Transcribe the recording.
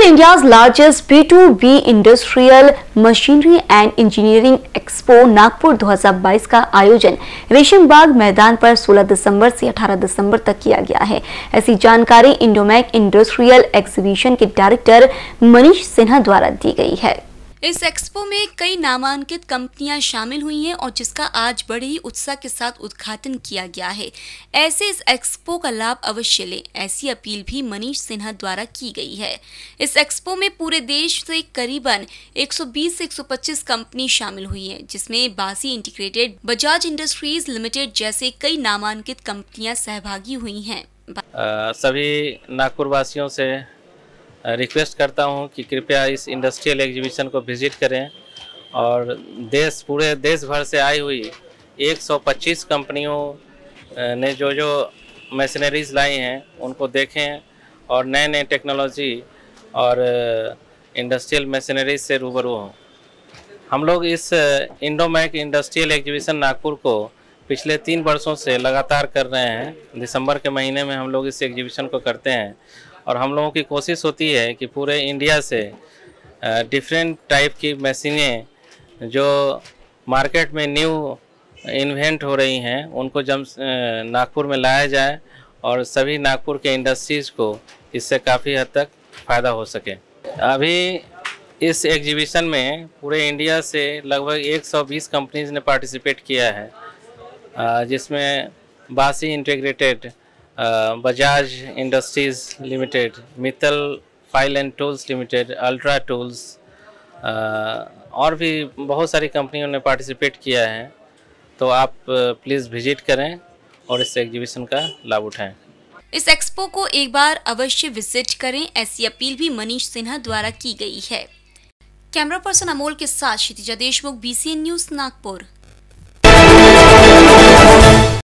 India's largest B2B Industrial Machinery and Engineering Expo Nagpur 2022 का आयोजन रेशम बाग मैदान पर 16 दिसंबर से 18 दिसंबर तक किया गया है। ऐसी जानकारी इंडोमैक इंडस्ट्रियल एग्जीबिशन के डायरेक्टर मनीष सिन्हा द्वारा दी गई है। इस एक्सपो में कई नामांकित कंपनियां शामिल हुई हैं और जिसका आज बड़े ही उत्साह के साथ उद्घाटन किया गया है। ऐसे इस एक्सपो का लाभ अवश्य लें, ऐसी अपील भी मनीष सिन्हा द्वारा की गई है। इस एक्सपो में पूरे देश से करीबन 120 से 125 कंपनी शामिल हुई हैं, जिसमें Bassi integrated, Bajaj industries limited जैसे कई नामांकित कंपनियां सहभागी हुई हैं। सभी नागपुर वासियों से रिक्वेस्ट करता हूं कि कृपया इस इंडस्ट्रियल एग्जीबिशन को विजिट करें और पूरे देश भर से आई हुई 125 कंपनियों ने जो मशीनरीज लाई हैं उनको देखें और नए नए टेक्नोलॉजी और इंडस्ट्रियल मशीनरीज से रूबरू हों। हम लोग इस इंडोमैक इंडस्ट्रियल एग्जीबिशन नागपुर को पिछले 3 वर्षों से लगातार कर रहे हैं। दिसंबर के महीने में हम लोग इस एग्जीबिशन को करते हैं और हम लोगों की कोशिश होती है कि पूरे इंडिया से डिफरेंट टाइप की मशीनें जो मार्केट में न्यू इन्वेंट हो रही हैं उनको जब नागपुर में लाया जाए और सभी नागपुर के इंडस्ट्रीज़ को इससे काफ़ी हद तक फ़ायदा हो सके। अभी इस एग्जीबिशन में पूरे इंडिया से लगभग 120 कंपनीज ने पार्टिसिपेट किया है, जिसमें Bassi integrated, Bajaj industries limited, Mittal file and tools limited, ultra tools और भी बहुत सारी कंपनियों ने पार्टिसिपेट किया है। तो आप प्लीज़ विजिट करें और इस एग्जीबिशन का लाभ उठाएं। इस एक्सपो को एक बार अवश्य विजिट करें, ऐसी अपील भी मनीष सिन्हा द्वारा की गई है। कैमरा पर्सन अमोल के साथ क्षितिजा देशमुख, BCN न्यूज़ नागपुर।